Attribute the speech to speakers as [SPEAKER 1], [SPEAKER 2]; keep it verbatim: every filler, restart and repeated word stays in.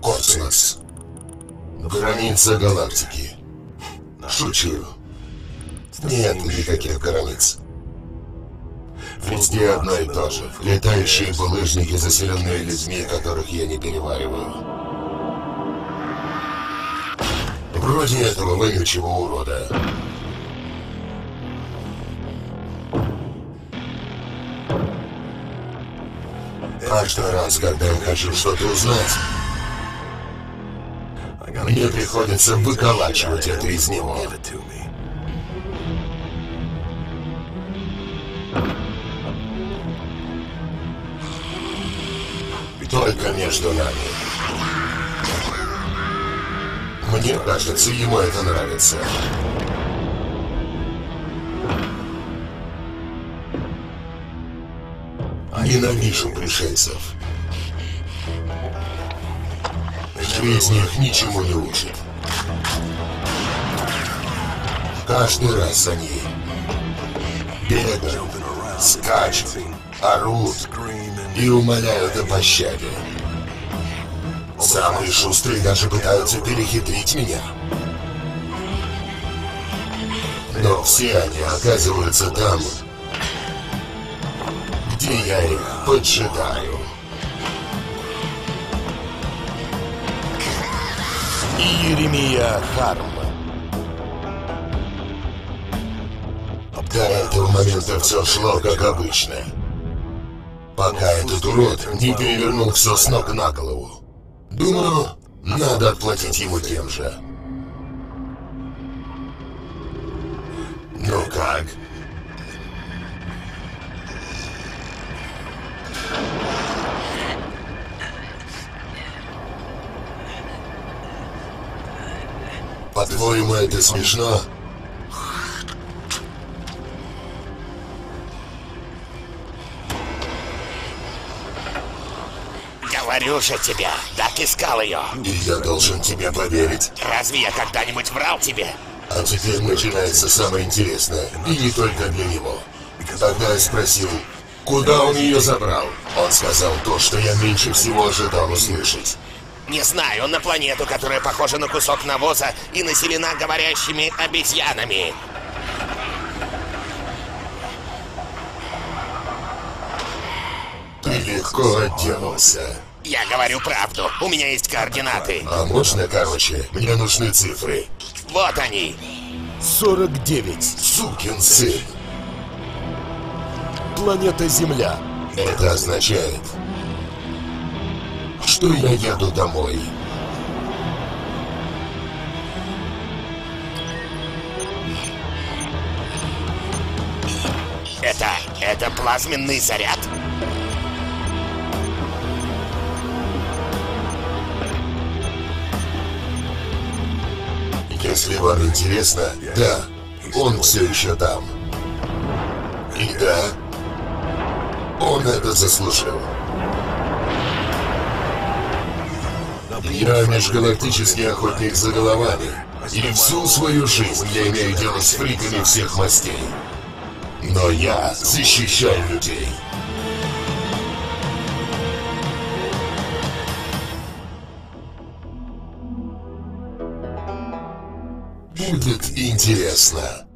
[SPEAKER 1] Космос. Граница галактики. Шучу. Нет никаких границ. Везде одно и то же. Летающие булыжники, заселенные людьми, которых я не перевариваю. Вроде этого вонючего урода. Каждый раз, когда я хочу что-то узнать, мне приходится выколачивать это из него. Только между нами. Мне кажется, ему это нравится. Ненавижу пришельцев. Жизнь их ничему не учит. Каждый раз они бегают, скачут, орут и умоляют о пощаде. Самые шустрые даже пытаются перехитрить меня. Но все они оказываются там, где я их поджидаю. И Еремия Харм. До этого момента все шло как обычно. Пока этот урод не перевернул все с ног на голову. Думаю, надо отплатить ему тем же. Ну как? По-твоему, это смешно?
[SPEAKER 2] Говорю же тебе, так искал ее.
[SPEAKER 1] И я должен тебе поверить?
[SPEAKER 2] Разве я когда-нибудь врал тебе?
[SPEAKER 1] А теперь начинается самое интересное. И не только для него. Тогда я спросил, куда он ее забрал? Он сказал то, что я меньше всего ожидал услышать.
[SPEAKER 2] Не знаю, на планету, которая похожа на кусок навоза и населена говорящими обезьянами.
[SPEAKER 1] Ты легко отделался.
[SPEAKER 2] Я говорю правду, у меня есть координаты.
[SPEAKER 1] А можно, короче, мне нужны цифры.
[SPEAKER 2] Вот они.
[SPEAKER 3] сорок девять.
[SPEAKER 1] Сукин сын.
[SPEAKER 3] Планета Земля.
[SPEAKER 1] Это означает, что я еду домой.
[SPEAKER 2] Это... это плазменный заряд?
[SPEAKER 1] Если вам интересно, да, он все еще там. И да, он это заслужил. Я межгалактический охотник за головами. И всю свою жизнь я имею дело с фриками всех мастей. Но я защищаю людей. Будет интересно.